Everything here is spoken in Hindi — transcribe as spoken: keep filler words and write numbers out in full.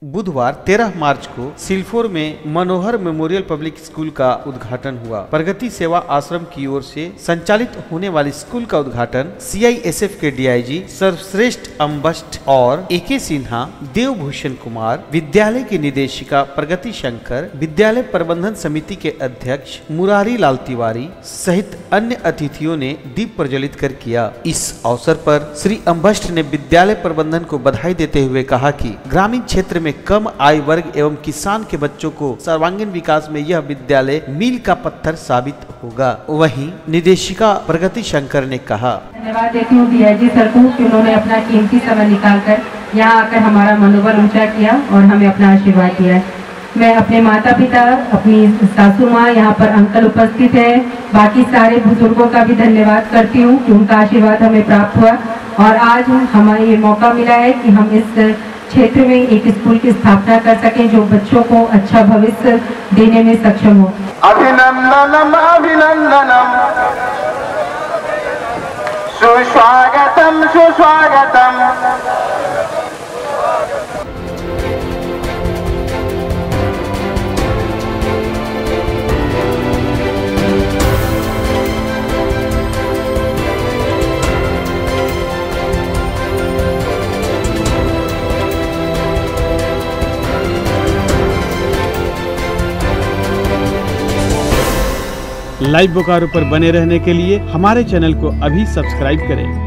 बुधवार तेरह मार्च को सिलफोर में मनोहर मेमोरियल पब्लिक स्कूल का उद्घाटन हुआ। प्रगति सेवा आश्रम की ओर से संचालित होने वाली स्कूल का उद्घाटन सी आई एस एफ के डी आई जी सर्वश्रेष्ठ अम्बस्ट और ए के सिन्हा, देवभूषण कुमार, विद्यालय की निदेशिका प्रगति शंकर, विद्यालय प्रबंधन समिति के अध्यक्ष मुरारी लाल तिवारी सहित अन्य अतिथियों ने दीप प्रज्वलित कर किया। इस अवसर पर श्री अम्बस्ट ने विद्यालय प्रबंधन को बधाई देते हुए कहा कि ग्रामीण क्षेत्र में कम आय वर्ग एवं किसान के बच्चों को सर्वांगीण विकास में यह विद्यालय मील का पत्थर साबित होगा। वहीं निदेशिका प्रगति शंकर ने कहा, धन्यवाद देती हूँ डी आई जी सर को कि उन्होंने अपना कीमती समय निकालकर यहाँ आकर हमारा मनोबल ऊंचा किया और हमें अपना आशीर्वाद दिया है। मैं अपने माता पिता, अपनी सासू माँ, यहाँ पर अंकल उपस्थित है, बाकी सारे बुजुर्गों का भी धन्यवाद करती हूँ कि उनका आशीर्वाद हमें प्राप्त हुआ और आज हमें ये मौका मिला है कि हम इस क्षेत्र में एक स्कूल की स्थापना कर सकें जो बच्चों को अच्छा भविष्य देने में सक्षम हो। अभिनंदनम अभिनंदनम सुस्वागतम सुस्वागतम। लाइव बोकारो पर बने रहने के लिए हमारे चैनल को अभी सब्सक्राइब करें।